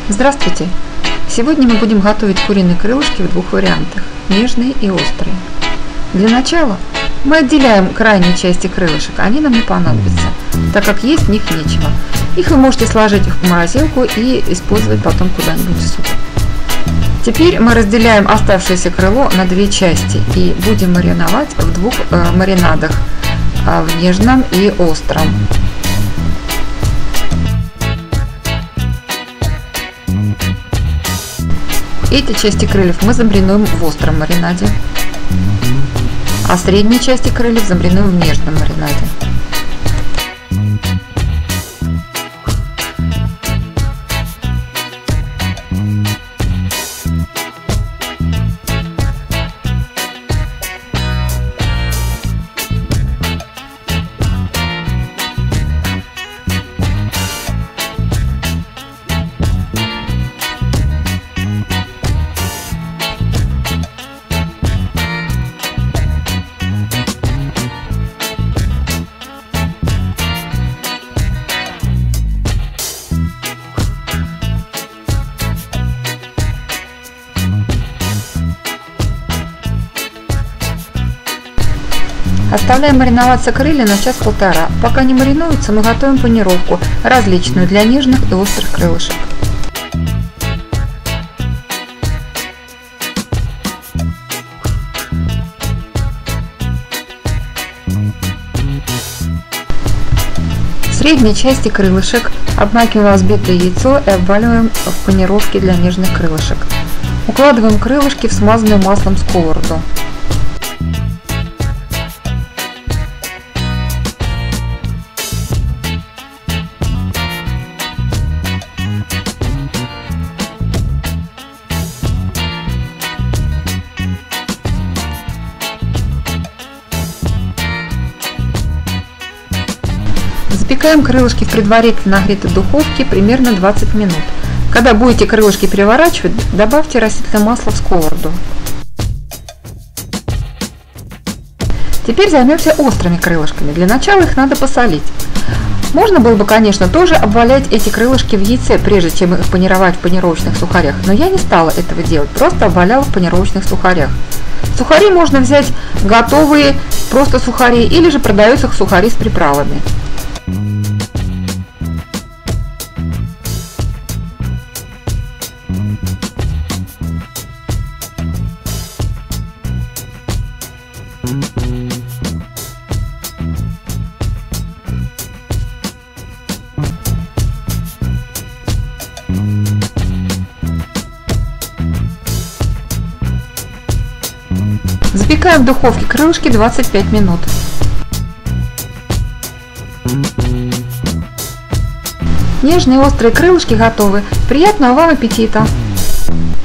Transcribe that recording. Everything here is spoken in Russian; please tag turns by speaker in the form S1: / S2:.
S1: Здравствуйте! Сегодня мы будем готовить куриные крылышки в двух вариантах – нежные и острые. Для начала мы отделяем крайние части крылышек, они нам не понадобятся, так как есть в них нечего. Их вы можете сложить в морозилку и использовать потом куда-нибудь в суп. Теперь мы разделяем оставшееся крыло на две части и будем мариновать в двух маринадах – в нежном и остром. Эти части крыльев мы замаринуем в остром маринаде, а средние части крыльев замаринуем в нежном маринаде. Оставляем мариноваться крылья на час-полтора. Пока не маринуются, мы готовим панировку различную для нежных и острых крылышек. В средней части крылышек обмакиваем взбитое яйцо и обваливаем в панировке для нежных крылышек. Укладываем крылышки в смазанную маслом сковороду. Запекаем крылышки в предварительно нагретой духовке примерно 20 минут. Когда будете крылышки переворачивать, добавьте растительное масло в сковороду. Теперь займемся острыми крылышками. Для начала их надо посолить. Можно было бы, конечно, тоже обвалять эти крылышки в яйце, прежде чем их панировать в панировочных сухарях, но я не стала этого делать, просто обваляла в панировочных сухарях. Сухари можно взять готовые, просто сухари, или же продаются сухари с приправами. Запекаем в духовке крылышки 25 минут. Нежные острые крылышки готовы. Приятного вам аппетита!